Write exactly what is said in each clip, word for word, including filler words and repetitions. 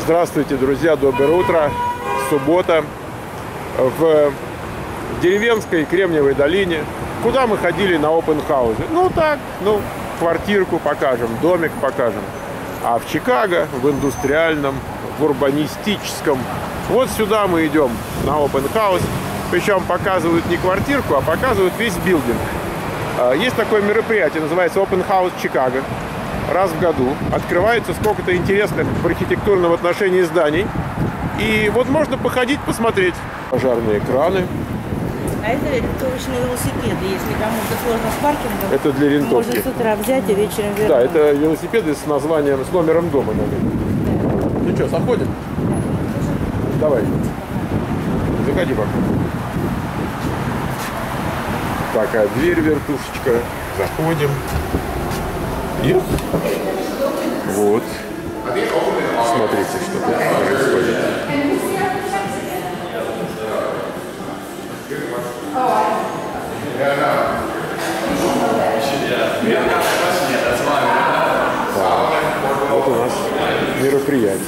Здравствуйте, друзья, доброе утро. Суббота в деревенской Кремниевой долине. Куда мы ходили на опен-хаузе? Ну так, ну, квартирку покажем, домик покажем. А в Чикаго, в индустриальном, в урбанистическом, вот сюда мы идем на опен-хаус. Причем показывают не квартирку, а показывают весь билдинг. Есть такое мероприятие, называется Open House Chicago. Раз в году открывается сколько-то интересных в архитектурном отношении зданий. И вот можно походить, посмотреть. Пожарные краны. А это рентовочные велосипеды, если кому-то сложно с паркингом. Это для рентовки. Можно с утра взять и вечером вернуть. Да, это велосипеды с названием, с номером дома. Да. Ну что, заходим? Давай. Заходи пока. Такая дверь, вертушечка. Заходим. И вот. Смотрите, что тут происходит. Так, вот у нас мероприятие.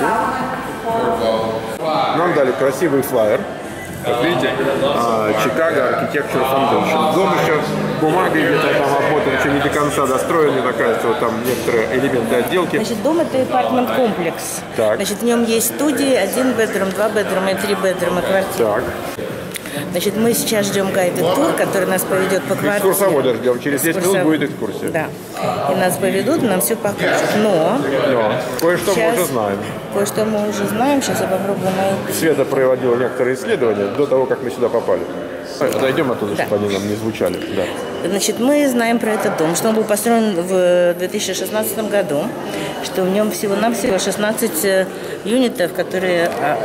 Нам дали красивый флаер. Как видите, Chicago Architecture Foundation. Дом еще бумагой где-то там обмотан, еще не до конца достроен, мне кажется, вот там некоторые элементы отделки. Значит, дом — это апартмент-комплекс. Так. Значит, в нем есть студии, один бедрум, два бедрума и три бедрума квартиры. Так. Значит, мы сейчас ждем гайдед тур, который нас поведет по квартире. Экскурсовода ждем, через десять минут будет экскурсия. Да. И нас поведут, нам все покажут. Но, Но кое-что мы уже знаем. Кое-что мы уже знаем, сейчас я попробую найти. Света проводила некоторые исследования до того, как мы сюда попали. Отойдем оттуда, Да. чтобы они нам не звучали. Да. Значит, мы знаем про этот дом, что он был построен в две тысячи шестнадцатом году, что в нем всего-навсего шестнадцать юнитов, которые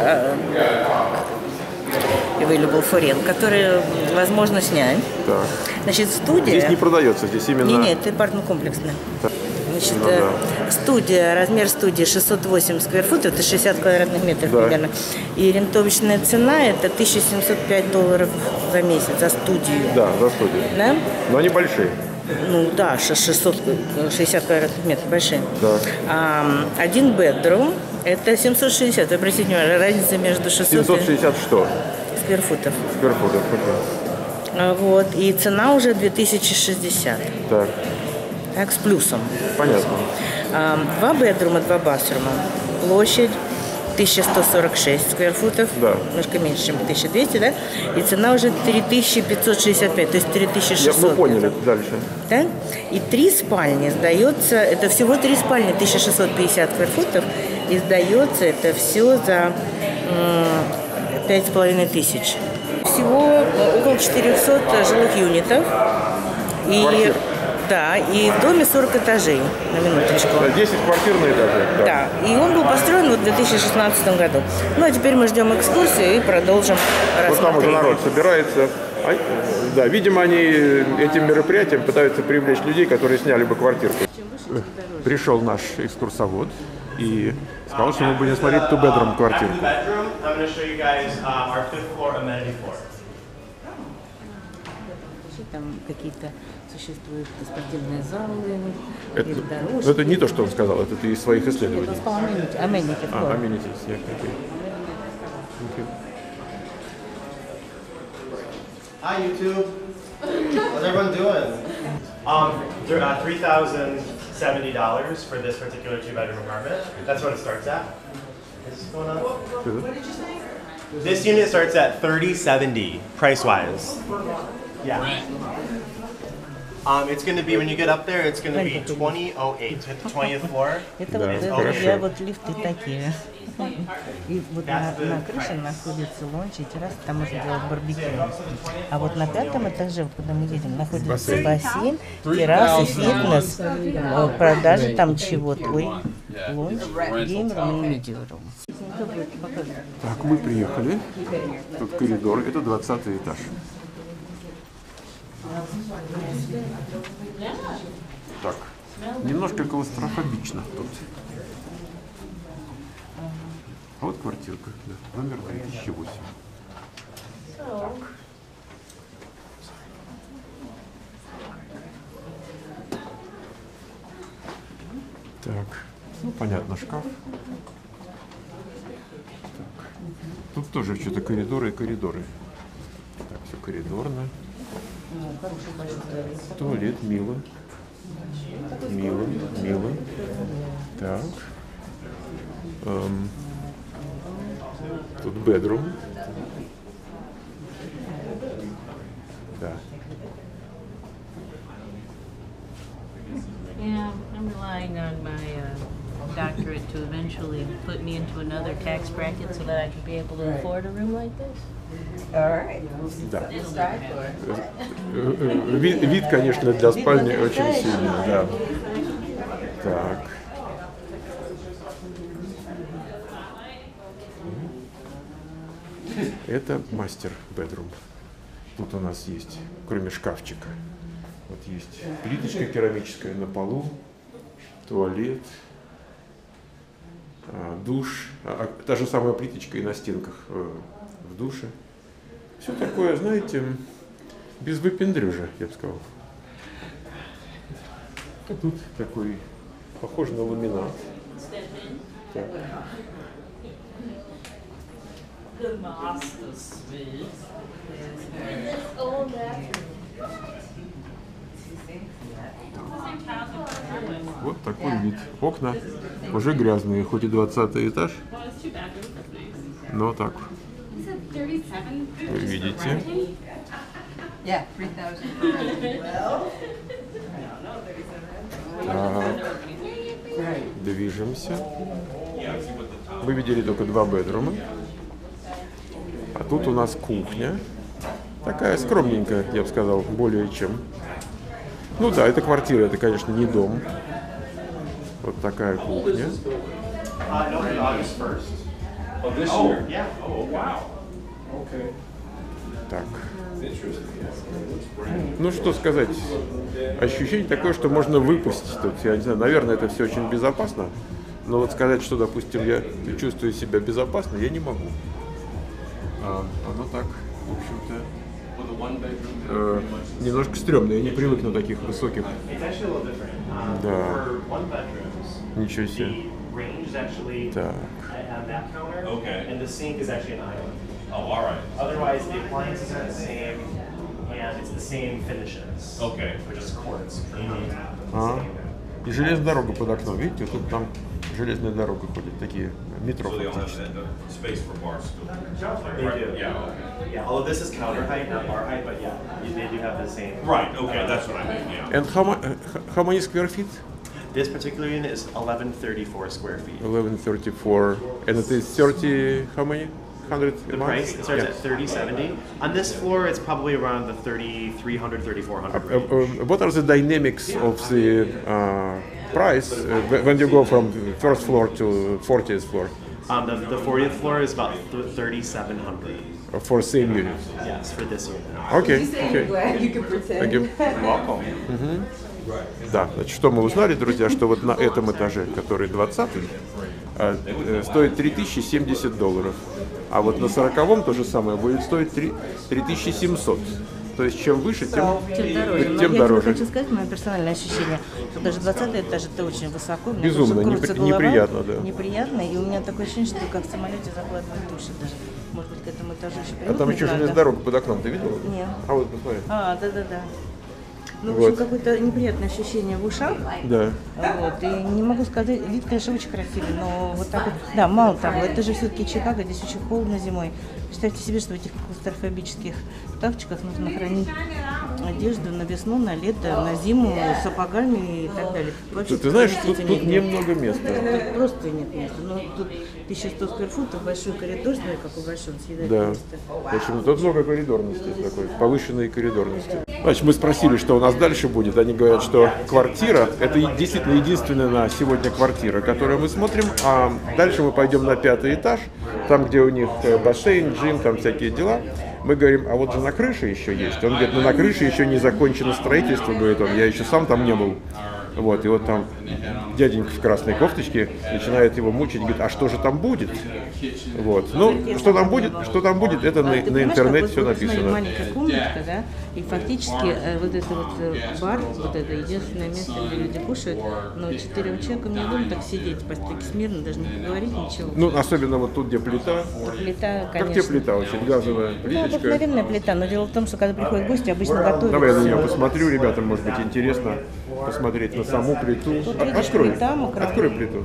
available for rent, которые возможно снять. Так. Значит, студия... Здесь не продается, здесь именно... Нет, нет, это апартмент-комплексная. Так. Значит, Ну, да. студия, размер студии шестьсот восемь скверфутов, это шестьдесят квадратных метров, да, примерно. И рентовочная цена это тысяча семьсот пять долларов за месяц за студию. Да, за студию. Да? Но они большие. Ну да, шестьсот шестьдесят квадратных метров, большие. Да. А, один бедрум это семьсот шестьдесят. Вы обратите внимание, разница между шестьсот семьсот шестьдесят что? скверфутов. Скверфутов. А, вот, и цена уже две тысячи шестьдесят. Так. Так, с плюсом. Понятно. А, два бедрума, два басрума. Площадь тысяча сто сорок шесть скверфутов, Да. немножко меньше, чем тысяча двести, да? И цена уже три тысячи пятьсот шестьдесят пять, то есть три тысячи шестьсот. Я, мы поняли, дальше. Да? И три спальни сдается, это всего три спальни, тысяча шестьсот пятьдесят скверфутов, и сдается это все за пять с половиной тысяч. Всего около четырехсот жилых юнитов. И Квартир. да, и в доме сорок этажей, на минуточку. десять квартир на этаже. Да. Да, и он был построен вот в две тысячи шестнадцатом году. Ну, а теперь мы ждем экскурсию и продолжим рассмотреть. Вот там уже народ собирается. А, да, видимо, они этим мероприятием пытаются привлечь людей, которые сняли бы квартирку. Пришел наш экскурсовод и сказал, что мы будем смотреть two-bedroom квартирку. Там какие-то существуют спортивные залы, Это, есть дорожки. ну, это не то, что он сказал, это ты из своих исследований. Он сказал amenities, amenities, А, вот. amenities, yeah, okay. Okay. Hi YouTube. How's everyone doing? Um, there, uh, three thousand seventy dollars for this particular two-bedroom apartment. That's what it starts at. Is this going on? What did you say? This unit starts at thirty seventy price-wise. Yeah. Um, it's going to be when you get up there. It's going to be twenty oh eight. Hit the twentieth floor. Это Да, вот, это, хорошо. я вот лифты такие. И вот на, на крыше находится лонч и терраса, там можно делать барбекю. А вот на пятом этаже, вот куда мы едем, находится бассейн, терраса, фитнес, продажи там чего-то. Ой, лонч, геймрум и медиарум. Так, мы приехали. Тут коридор, это двадцатый этаж. Так, немножко клаустрофобично тут. А вот квартирка, да, номер две тысячи восемь. Так. Так, ну понятно, шкаф. Тут тоже что-то коридоры и коридоры. Так, все коридорно. Ну, хороший большой туалет. Туалет, мило. Мило, мило. Так. Эм. Тут bedroom. Да. Yeah, I'm relying on my uh, doctorate to eventually put me into another tax bracket so that I can be able to afford a room like this. All right. Да. Вид, вид, конечно, для спальни очень сильный, да. Так. Это мастер bedroom. Тут у нас есть, кроме шкафчика, вот есть плиточка керамическая на полу, туалет, душ, а, та же самая плиточка и на стенках в душе. Все такое, знаете, без выпендрежа, я бы сказал. А тут такой, похож на ламинат. Так. Вот такой вид. Окна уже грязные, хоть и двадцатый этаж, но так. Вы видите. Так. Движемся. Вы видели только два бедрума. А тут у нас кухня. Такая скромненькая, я бы сказал, более чем. Ну да, это квартира, это, конечно, не дом. Вот такая кухня. Так. Ну что сказать, ощущение такое, что можно выпустить тут. Я не знаю, наверное, это все очень безопасно. Но вот сказать, что, допустим, я чувствую себя безопасно, я не могу. А, оно так, в общем-то, э, немножко стрёмно. Я не привык на таких высоких. Да. Ничего себе. Так. Oh, all right. Otherwise, the appliances are the same, and it's the same finishes. Okay. Which is quartz. А, и железная дорога под окном. Видите, вот тут там железная дорога ходит, такие метро фактически. They do. Yeah. Yeah. All of this is counter height, not bar height, but yeah, they do have the same. Right. Okay. That's what I mean. Yeah. And how, how many square feet? This particular unit is eleven thirty-four square feet. eleven thirty-four. And it is thirty. How many? The price it starts yeah. at thirty seventy. On this floor, it's probably around the thirty-three hundred, thirty-four hundred range. Uh, uh, what are the dynamics of the uh, price uh, when you go from first floor to fortieth floor? Um, the, the fortieth floor is about thirty-seven hundred. Uh, for same unit? Yes, for this unit. Okay. Okay. You can pretend. Thank you. Welcome. Mm-hmm. Да, значит, что мы узнали, друзья, что вот на этом этаже, который двадцатый, стоит три тысячи семьдесят долларов. А вот на сороковом то же самое будет стоить три тысячи семьсот. То есть чем выше, тем, тем дороже. Тем я дороже. тебе хочу сказать, мое персональное ощущение, что даже двадцатый этаж это очень высоко. Безумно, непри- голова, неприятно, да. Неприятно, и у меня такое ощущение, что как в самолете захватывает души даже. Может быть, к этому этажу еще привыкнуть А там еще железная дорога под окном, ты видел? Нет. А вот, посмотри. А, да-да-да. Ну, в Вот. общем, какое-то неприятное ощущение в ушах. Да. Вот. И не могу сказать, вид, конечно, очень красивый, но вот так вот. Да, мало того, это же все-таки Чикаго, здесь очень холодно зимой. Представьте себе, что в этих клаустрофобических шкафчиках нужно хранить одежду на весну, на лето, на зиму, с сапогами и так далее. Вообще, Ты, ты знаешь, простите, тут, тут нет немного места. Тут просто нет места. Ну, тут тысяча сто скверфутов, большой коридор, смотри, какой большой, он съедает Да. место. В общем, тут много коридорности такой, повышенной коридорности. Значит, мы спросили, что у нас дальше будет. Они говорят, что квартира – это действительно единственная на сегодня квартира, которую мы смотрим. А дальше мы пойдем на пятый этаж, там, где у них бассейн, джим, там всякие дела. Мы говорим, а вот же на крыше еще есть. Он говорит, ну на крыше еще не закончено строительство, говорит он, я еще сам там не был. Вот, и вот там дяденька в красной кофточке начинает его мучить, говорит, а что же там будет? Вот. Ну, что там будет, что там будет, это на, на интернете все написано. Маленькая комнатка, да, и фактически э, вот это вот э, бар, вот это единственное место, где люди кушают, но четырем человекам не удобно так сидеть, посидеть смирно, даже не поговорить ничего. Ну, особенно вот тут, где плита. Плита, конечно. Как тебе плита очень, газовая Ну, плиточка. обыкновенная плита, но дело в том, что когда приходят гости, обычно готовят. Давай я на нее всё. посмотрю, ребятам, может быть, интересно посмотреть на саму плиту. Тут, А- видишь, Открой, плита мокрая. открой плиту.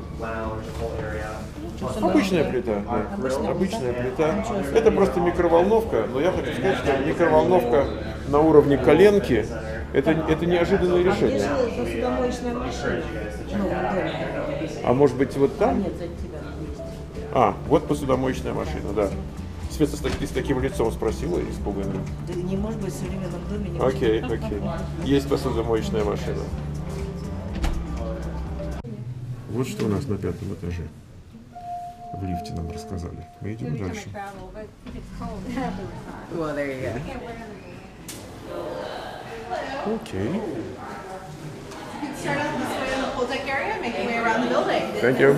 Обычная плита, да. Обычная Обычная плита. плита. Это просто микроволновка, но я хочу сказать, что микроволновка на уровне коленки – это, это неожиданное Где решение. же посудомоечная машина? Ну, дома. А может быть, вот там? Нет, за тебя есть. А, вот посудомоечная машина, да. Света, ты с таким лицом спросила, испуганно. Да не может быть в современном доме. Не может Окей, окей. Есть посудомоечная машина. Вот что у нас на пятом этаже. В лифте нам рассказали. Мы идем дальше. Well, there you go. Окей. Start out this way on the pool deck area, make your way around the building. Thank you.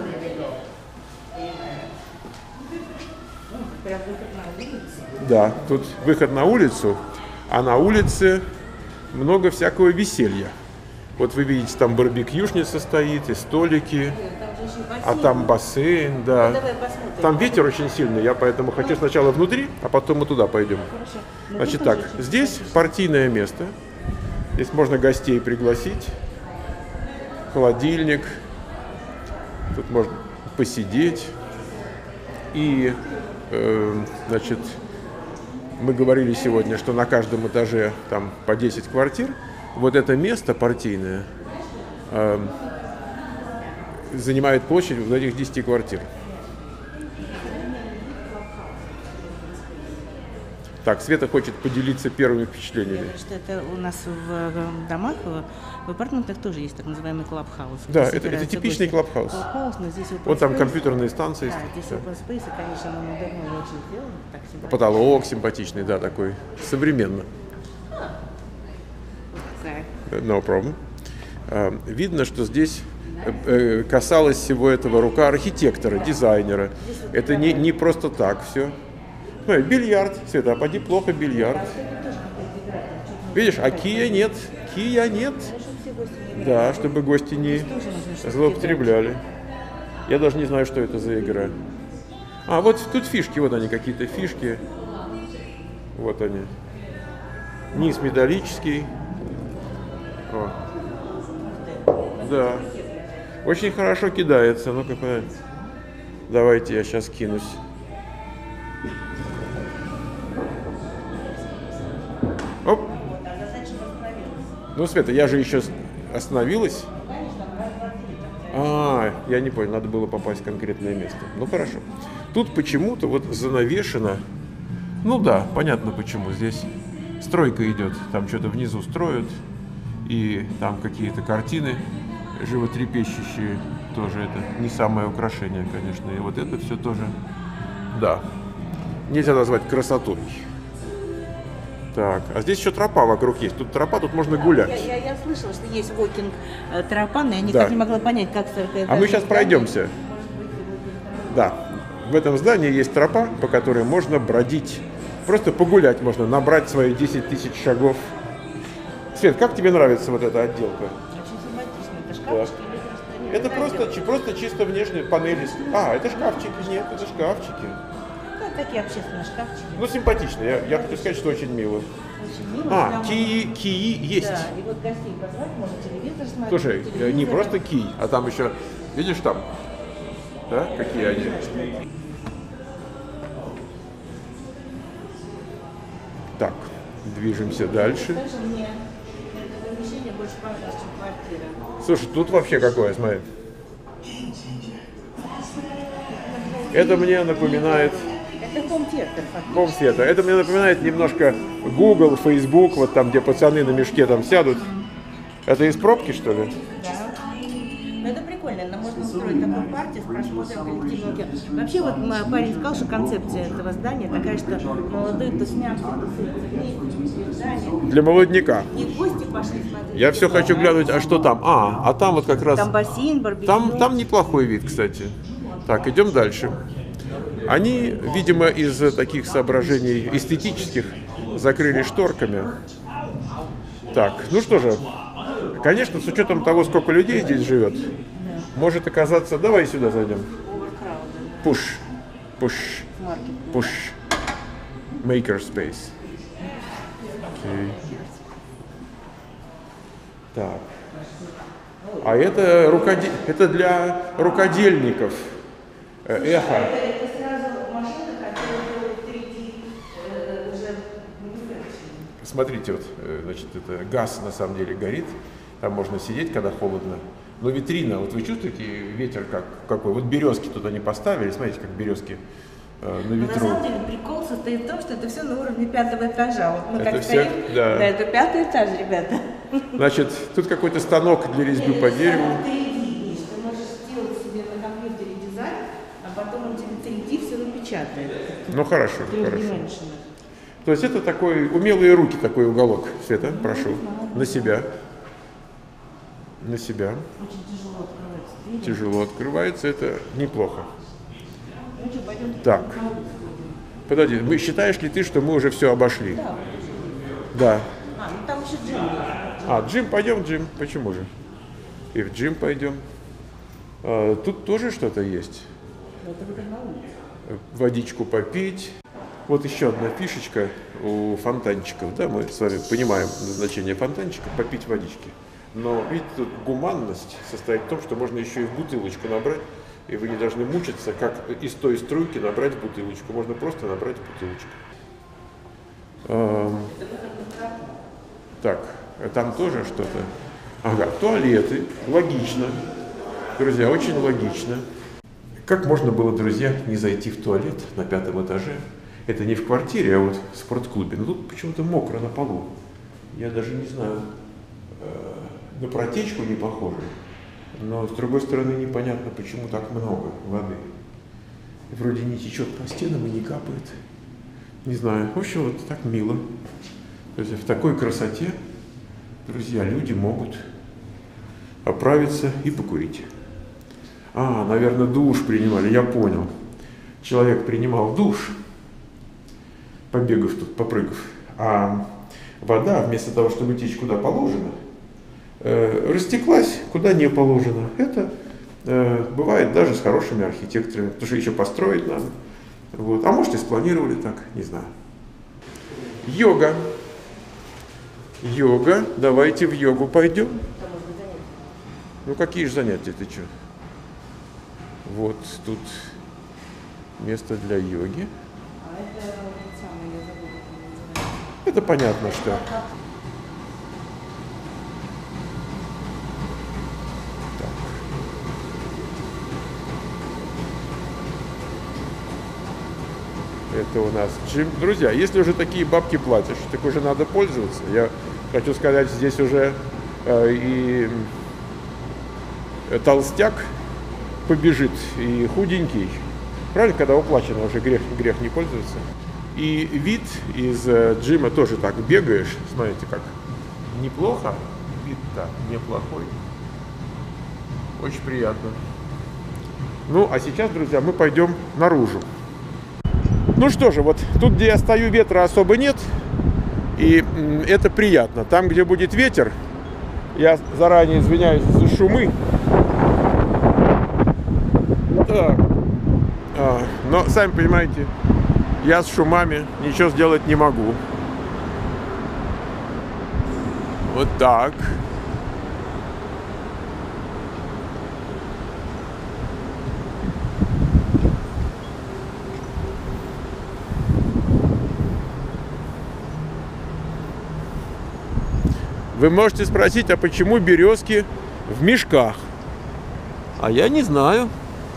Прям выход на улицу. Да, тут выход на улицу, а на улице много всякого веселья. Вот вы видите, там барбекюшница стоит, и столики, а там бассейн, да. Давай посмотрим. Там ветер очень сильный, я поэтому хочу сначала внутри, а потом мы туда пойдем. Значит так, здесь партийное место, здесь можно гостей пригласить, холодильник, тут можно посидеть. И, э, значит, мы говорили сегодня, что на каждом этаже там по десять квартир. Вот это место партийное э, занимает площадь вот этих десяти квартир. Так, Света хочет поделиться первыми впечатлениями. Что это у нас в э, домах, в в апартаментах тоже есть так называемый клабхаус. Да, Здесь это- это собираются типичный гости. клабхаус. Клабхаус, но здесь open Вот там space. компьютерные станции. Да, есть. здесь Да. open space, и, конечно, он модерно и очень сделан. Так симпатично. Потолок симпатичный, да, такой, современно. Так. No problem. А, Видно, что здесь э, э, касалась всего этого рука архитектора, дизайнера. Это не, не просто так все. Смотри, бильярд. Света, а поди плохо бильярд. Видишь, а кия нет. Кия нет. Да, чтобы гости не злоупотребляли. Я даже не знаю, что это за игра. А, вот тут фишки, вот они, какие-то фишки. Вот они. Низ металлический. О. Да. Очень хорошо кидается. Ну-ка, по- давайте я сейчас кинусь. Оп. Ну, Света, я же еще с- остановилась. А, я не понял, надо было попасть в конкретное место. Ну, хорошо. Тут почему-то вот занавешено. Ну да, понятно почему. Здесь стройка идет. Там что-то внизу строят. И там какие-то картины животрепещущие. Тоже это не самое украшение, конечно. И вот это все тоже, да, нельзя назвать красотой. Так, а здесь еще тропа вокруг есть. Тут тропа, тут можно гулять. Я, я, я слышала, что есть вокинг э, тропа, но я никак Да. не могла понять, как сорокаэтажное А мы сейчас здание. пройдемся. Да, в этом здании есть тропа, по которой можно бродить. Просто погулять можно, набрать свои десять тысяч шагов. Свет, как тебе нравится вот эта отделка? Очень симпатично. Это шкафчики или просто не Это просто, чи- просто чисто внешние панели. А, это шкафчики. Нет, это шкафчики. Ну, такие общественные шкафчики. Ну, симпатично. Я, я хочу сказать, что очень мило. Очень мило. А, Прямо- кии, кии есть. Да, и вот гостей позвать, можно телевизор смотреть. Слушай, э, не телевизор. просто кий, а там еще, видишь там, да, какие они. Так, движемся дальше. Даже мне это помещение больше понравилось, чем квартира. Слушай, тут вообще какое, смотри. Это мне напоминает Это хом-театр, фактически. Хом-театр. Это мне напоминает немножко Google, Facebook, вот там, где пацаны на мешке там сядут. Это из пробки, что ли? Да. Но это прикольно. прикольно, но можно устроить такую партию с просмотром коллективного кино. Вообще, вот м, парень сказал, что концепция этого здания такая, что молодые тусняшки тусуются вместе, здание. Для молодняка. И в гости пошли смотреть. Я все хочу глянуть, а что там? А, а там вот как раз... Там бассейн, барбекю. Там, там неплохой вид, кстати. Так, идем дальше. Они, видимо, из таких соображений эстетических закрыли шторками. Так, ну что же, конечно, с учетом того, сколько людей здесь живет, может оказаться... Давай сюда зайдем. Push, push, push, makerspace. Okay. Так. А это, рукоде... это для рукодельников. Эхо. Смотрите, вот, значит, это газ на самом деле горит. Там можно сидеть, когда холодно. Но витрина, вот вы чувствуете ветер как, какой? Вот березки тут они поставили, смотрите, как березки э, на ветру. На самом деле прикол состоит в том, что это все на уровне пятого этажа. Вот мы Это как все, стоим, да. да, это пятый этаж, ребята. Значит, тут какой-то станок для резьбы по дереву. три дэ видишь, ты можешь сделать себе на компьютере дизайн, а потом он тебе три дэ все напечатает. Ну хорошо, хорошо. Трёхдименшнл. То есть это такой, умелые руки, такой уголок. Света, прошу, на себя. На себя. Очень тяжело открывается дверь. Тяжело открывается, это неплохо. Ну что, пойдем Так, подожди, мы, считаешь ли ты, что мы уже все обошли? Да. Да. А, ну там еще джим есть. А, джим, пойдем в джим, почему же? И в джим пойдем. А, тут тоже что-то есть. Это вот на улице. Водичку попить. Вот еще одна фишечка у фонтанчиков, да, мы с вами понимаем назначение фонтанчика, попить водички. Но, видите, тут гуманность состоит в том, что можно еще и в бутылочку набрать, и вы не должны мучиться, как из той струйки набрать в бутылочку. Можно просто набрать в бутылочку. Эм, так, там тоже что-то. Ага, туалеты. Логично. Друзья, очень логично. Как можно было, друзья, не зайти в туалет на пятом этаже? Это не в квартире, а вот в спортклубе. Но тут почему-то мокро на полу. Я даже не знаю, э, на протечку не похоже. Но с другой стороны непонятно, почему так много воды. И вроде не течет по стенам и не капает. Не знаю. В общем, вот так мило. То есть в такой красоте, друзья, люди могут оправиться и покурить. А, наверное, душ принимали, я понял. Человек принимал душ, побегав тут, попрыгав, а вода, вместо того, чтобы течь куда положено, э, растеклась куда не положено. Это э, бывает даже с хорошими архитекторами, потому что еще построить надо. Вот. А может и спланировали так, не знаю. Йога. Йога. Давайте в йогу пойдем. Ну какие же занятия, ты что? Вот тут место для йоги. А это вот самое, я забыла, как называется. Это понятно, что. Так. Это у нас джим. Друзья, если уже такие бабки платишь, так уже надо пользоваться. Я хочу сказать, здесь уже э, и э, толстяк побежит, и худенький. Правильно, когда уплачено, уже грех, грех не пользоваться. И вид из э, джима тоже так бегаешь. Смотрите, как неплохо. Вид-то неплохой. Очень приятно. Ну, а сейчас, друзья, мы пойдем наружу. Ну что же, вот тут, где я стою, ветра особо нет. И м, это приятно. Там, где будет ветер, я заранее извиняюсь за шумы. Так. А, но, сами понимаете, я с шумами ничего сделать не могу. Вот так. Вы можете спросить, а почему березки в мешках? А я не знаю.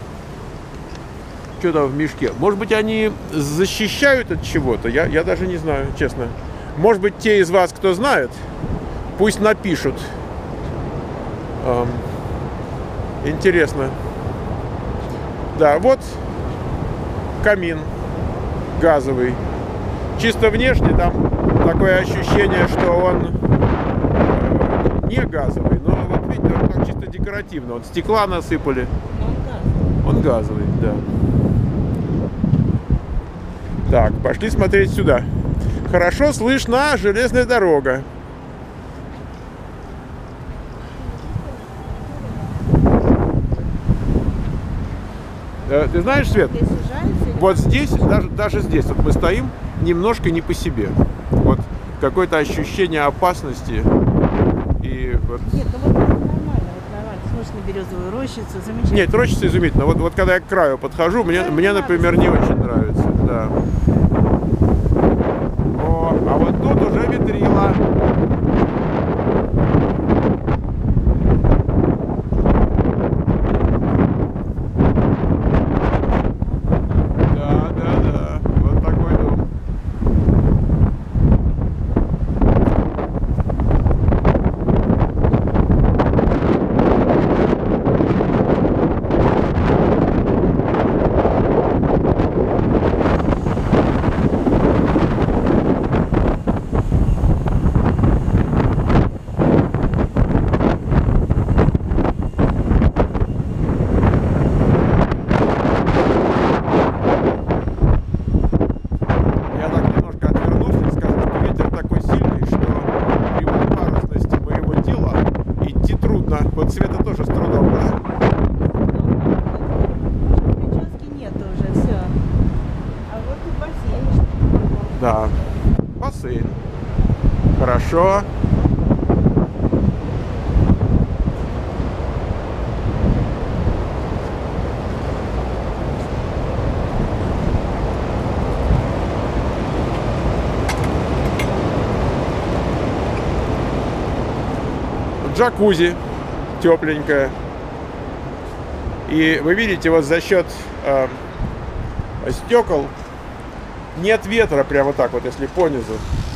Что там в мешке? Может быть, они защищают от чего-то? Я, я даже не знаю, честно. Может быть, те из вас, кто знает, пусть напишут. Эм, Интересно. Да, вот камин газовый. Чисто внешне там такое ощущение, что он э, не газовый, но вот видите, он так чисто декоративно. Вот стекла насыпали. Он газовый, да. Так, пошли смотреть сюда. Хорошо слышна железная дорога. Ты знаешь, Свет, вот здесь, даже, даже здесь, вот мы стоим немножко не по себе. Вот какое-то ощущение опасности. И вот... Нет, ну вот нормально, вот нормально. Смотришь на березовую рощицу, замечательно. Нет, рощица изумительно. Вот, вот когда я к краю подхожу, мне, мне, например, не очень нравится. Да. О, а вот тут уже ветрила. Вот Света тоже с трудом, да? Прически нет уже, все. А вот и бассейн. Да, бассейн. Хорошо. Джакузи тепленькая. И вы видите, вот за счет э, стекол нет ветра прямо вот так вот, если понизу.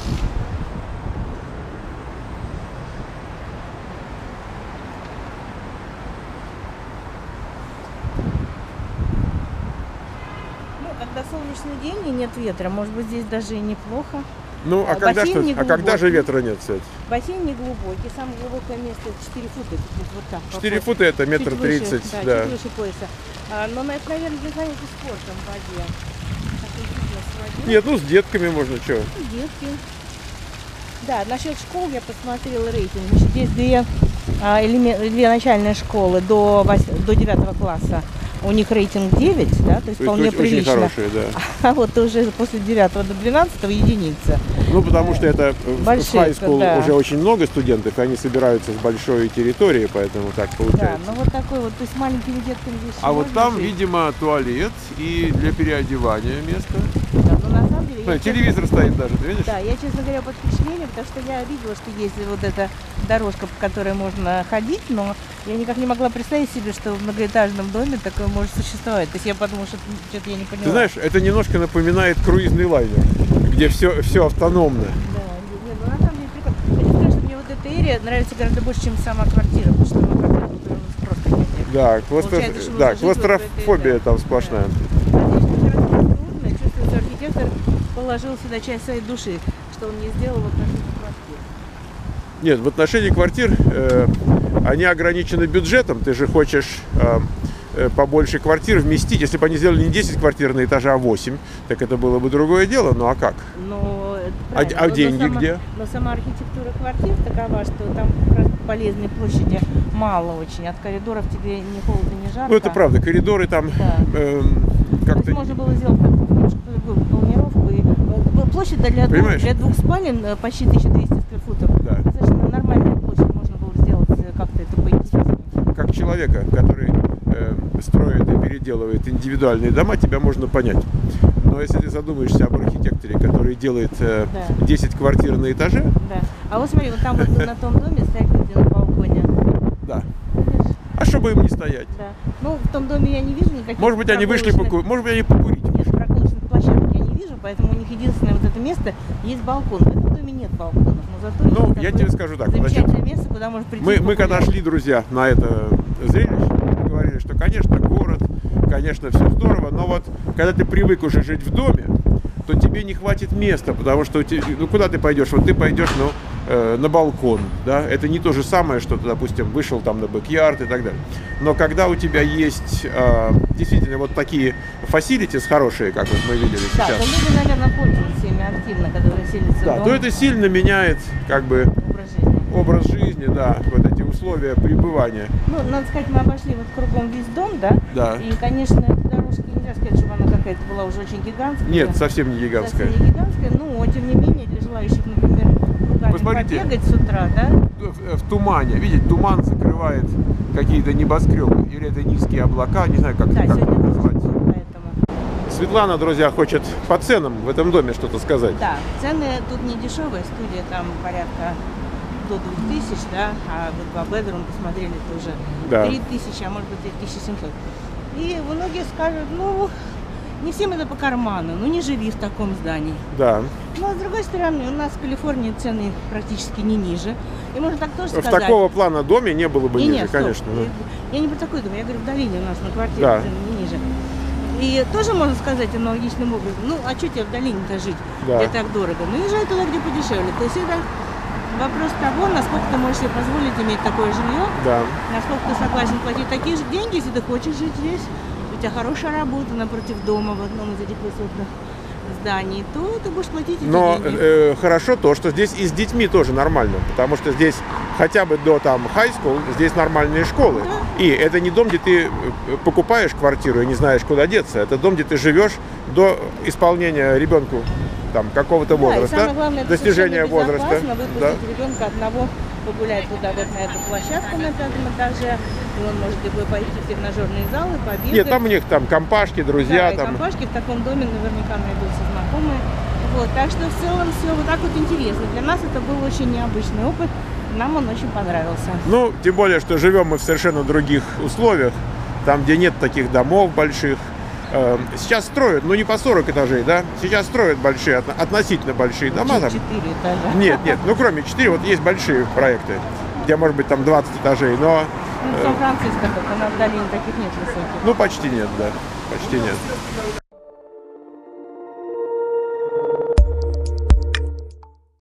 Ну, когда солнечный день и нет ветра, может быть, здесь даже и неплохо. Ну, а, когда, что, а когда же ветра нет, кстати? Бассейн не глубокий, самое глубокое место четыре фута, вот так. четыре фута это метр тридцать, да. да. Чуть выше пояса. А, но это, наверное, для занятий спортом в воде. Нет, ну с детками можно, что? Детки. Да, насчет школ я посмотрела рейтинг. Значит, здесь две, а, элемент, две начальные школы до, восьмого, до девятого класса. У них рейтинг девять, да, то есть вполне очень прилично. Хорошие, да. А вот уже после девятого до двенадцатого единица. Ну, потому что это Большие, в high school да. уже очень много студентов, и они собираются с большой территории, поэтому так получается. Да, ну вот такой вот, то есть маленькими детками здесь. А вот там, жить. видимо, туалет и для переодевания место. Да, но на самом деле... Ну, я, телевизор честно, стоит даже, ты видишь? Да, я, честно говоря, под впечатлением, потому что я видела, что есть вот эта дорожка, по которой можно ходить, но я никак не могла представить себе, что в многоэтажном доме такое может существовать. То есть я подумала, что что-то я не поняла. Ты знаешь, это немножко напоминает круизный лайнер, где все, все автономно. Да, нет, ну на самом деле прикольно. Я не скажу, что мне вот эта эрия нравится гораздо больше, чем сама квартира, потому что сама квартира, которая у нас просто нет. Да, кластро... да клаустрофобия вот там сплошная. Да. Здесь чувствуется, архитектор положил сюда часть своей души, что он не сделал в отношении квартир. Нет, в отношении квартир э, они ограничены бюджетом. Ты же хочешь э, э, побольше квартир вместить. Если бы они сделали не десять квартир на этаже, а восемь, так это было бы другое дело. Ну а как? Но, а а но, деньги но сама, где? Но сама архитектура квартир такова, что там как раз полезной площади мало очень. От коридоров тебе ни холодно, ни жарко. Ну это правда. Коридоры там да. э, как-то... То есть можно было сделать немножко другую планировку. И площадь для двух, для двух спален почти тысяча двести скверфутов. Да. Достаточно нормальная площадь, можно было сделать как-то это поинтереснее. Как человека, который э, строит и переделывает индивидуальные дома, тебя можно понять. Но если ты задумаешься об архитекторе, который делает э, да. десять квартир на этаже... Да. А вот смотри, вот там вот на том доме стоят люди на балконе. Да. А что бы им не стоять? Да. Ну, в том доме я не вижу никаких... Может быть, они вышли покурить, может быть, они покурить. Нет, прогулочных площадок я не вижу, поэтому у них единственное вот это место есть балкон. В этом доме нет балконов, но зато ну, есть я тебе скажу так. замечательное Значит, место, куда можно прийти. Мы, мы когда шли, друзья, на это зрелище, говорили, что, конечно, город, конечно, все здорово, но вот когда ты привык уже жить в доме, то тебе не хватит места, потому что, ну, куда ты пойдешь? Вот ты пойдешь, ну, э, на балкон, да, это не то же самое, что ты, допустим, вышел там на бэк-ярд и так далее. Но когда у тебя есть э, действительно вот такие фасилитис хорошие, как вот мы видели Да, сейчас, то люди, наверное, пользуются ими активно, когда селятся да, в дом. то это сильно меняет, как бы, Образ жизни. образ жизни, да, вот эти условия пребывания. Ну, надо сказать, мы обошли вот кругом весь дом, да? Да. И, конечно, эта дорожка, нельзя сказать, чтобы она какая-то была уже очень гигантская. Нет, совсем не гигантская. Совсем не гигантская, но, тем не менее, для желающих, например, руками Посмотрите. побегать с утра, да? В, в тумане, видите, туман закрывает какие-то небоскребы, или это низкие облака, не знаю, как, Да, как это сегодня назвать. дождь, поэтому. Светлана, друзья, хочет по ценам в этом доме что-то сказать. Да, цены тут не дешевые, студия там порядка до двух тысяч, да, а вот два бедрум посмотрели тоже Да. три тысячи, а может быть две тысячи семьсот. И многие скажут, ну, не всем это по карману, ну не живи в таком здании. Да. Но с другой стороны, у нас в Калифорнии цены практически не ниже. И можно так тоже В сказать. такого плана доме не было бы Не, ниже, нет, стоп. конечно. да. Я не про такой дом, я говорю, в долине у нас на квартире Да. цены не ниже. И тоже можно сказать аналогичным образом, ну а что тебе в долине-то жить, Да. где так дорого? Ну езжай туда, где подешевле. То есть это вопрос того, насколько ты можешь себе позволить иметь такое жилье, Да. насколько ты согласен платить такие же деньги, если ты хочешь жить здесь, у тебя хорошая работа напротив дома в одном из этих высотных зданий, то ты будешь платить эти Но деньги. э, хорошо то, что здесь и с детьми тоже нормально, потому что здесь хотя бы до там high school, здесь нормальные школы. И это не дом, где ты э, покупаешь квартиру и не знаешь, куда деться. Это дом, где ты живешь до исполнения ребенку там какого-то Да, и возраста, самое главное, это достижения совершенно возраста. безопасно выпустить ребенка одного погулять туда вот на эту площадку на пятом этаже, и он может либо пойти в тренажерные залы, побегать. Нет, там у них там компашки, друзья, Да, и там. компашки в таком доме наверняка найдутся знакомые. Вот, так что в целом все вот так вот интересно. Для нас это был очень необычный опыт, нам он очень понравился. Ну, тем более, что живем мы в совершенно других условиях, там, где нет таких домов больших. Э, Сейчас строят, ну не по сорок этажей, да? Сейчас строят большие, отно- относительно большие дома. Там. Четыре этажа. Нет, нет, ну кроме четыре, вот есть большие проекты, где может быть там двадцать этажей, но Ну, в Сан-Франциско только, у нас в долине таких нет высоких. ну почти нет, да, почти нет.